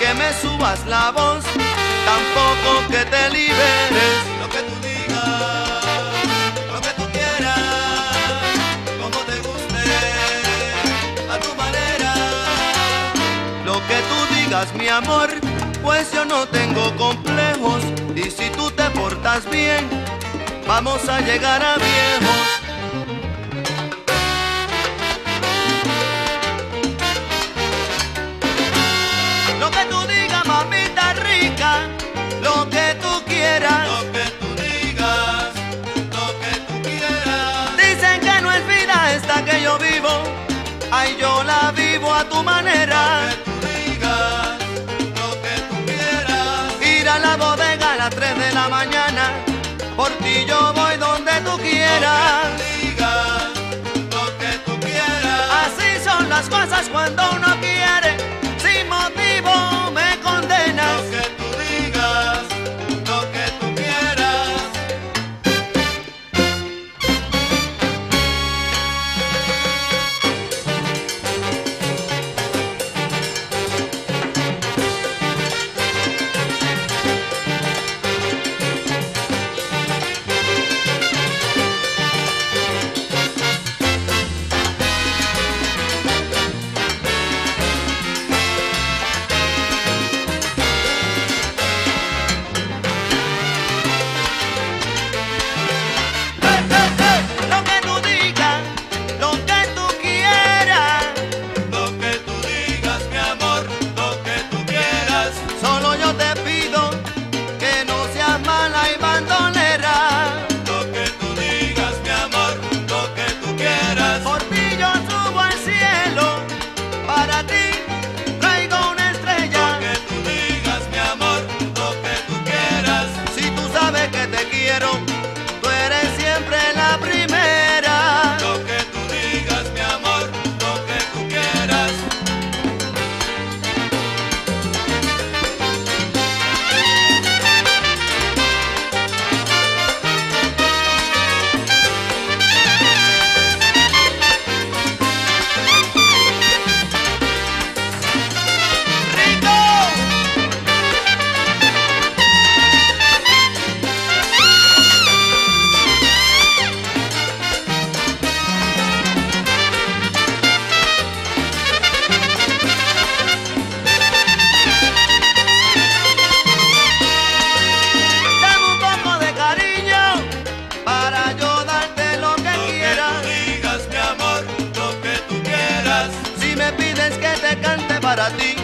que me subas la voz, tampoco que te liberes. Lo que tú digas, lo que tú quieras, como te guste, a tu manera. Lo que tú digas, mi amor, pues yo no tengo complejos. Y si tú te portas bien, vamos a llegar a viejos. Lo que tú digas, mamita rica, lo que tú quieras. Lo que tú digas, lo que tú quieras. Dicen que no es vida esta que yo vivo, ay, yo la vivo a tu manera. Lo que tú digas, lo que tú quieras. Ir a la bodega a las 3 de la mañana, por ti yo voy donde tú quieras. Lo que tú digas, lo que tú quieras. Así son las cosas cuando uno quiere, sin motivo me condenas. Lo que tú digas, lo que tú quieras. Lo que tú digas, lo que tú quieras, Lo que tú digas, mi amor, lo que tú quieras. solo yo te pido que no seas mala y bandolera. Lo que tú digas, mi amor, lo que tú quieras. Por ti yo subo al cielo, para ti traigo una estrella. Lo que tú digas, mi amor, lo que tú quieras. Si tú sabes que te quiero, tú eres siempre la primera. Lo que tú digas, mi amor, lo que tú quieras. ¡Rico! Dame un poco de cariño para yo darte lo que Lo que quieras. tú digas, mi amor, lo que tú quieras. Si me pides que te cante para ti,